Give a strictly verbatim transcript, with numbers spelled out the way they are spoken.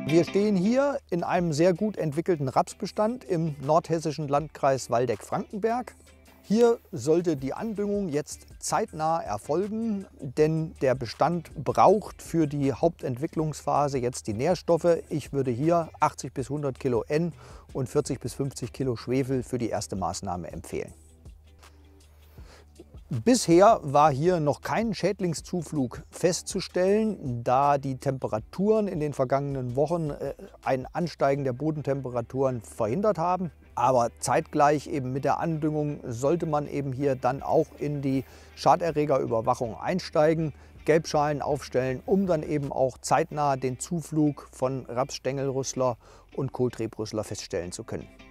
Wir stehen hier in einem sehr gut entwickelten Rapsbestand im nordhessischen Landkreis Waldeck-Frankenberg. Hier sollte die Andüngung jetzt zeitnah erfolgen, denn der Bestand braucht für die Hauptentwicklungsphase jetzt die Nährstoffe. Ich würde hier achtzig bis hundert Kilo N und vierzig bis fünfzig Kilo Schwefel für die erste Maßnahme empfehlen. Bisher war hier noch kein Schädlingszuflug festzustellen, da die Temperaturen in den vergangenen Wochen ein Ansteigen der Bodentemperaturen verhindert haben. Aber zeitgleich eben mit der Andüngung sollte man eben hier dann auch in die Schaderregerüberwachung einsteigen, Gelbschalen aufstellen, um dann eben auch zeitnah den Zuflug von Rapsstängelrüssler und Kohltrebrüssler feststellen zu können.